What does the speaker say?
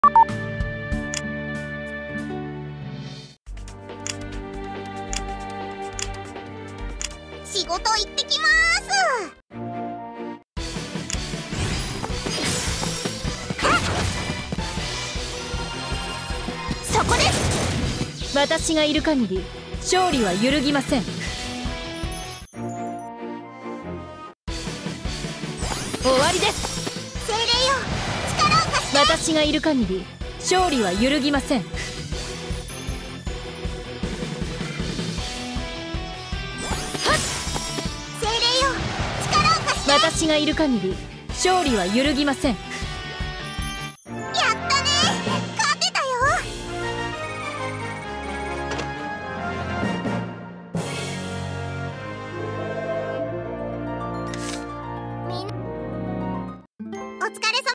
仕事行ってきまーす。そこです。 私がいる限り勝利は揺るぎません。終わりです。 精霊よ、力を貸して。 私がいる限り勝利は揺るぎません。私がいる限り勝利は揺るぎません。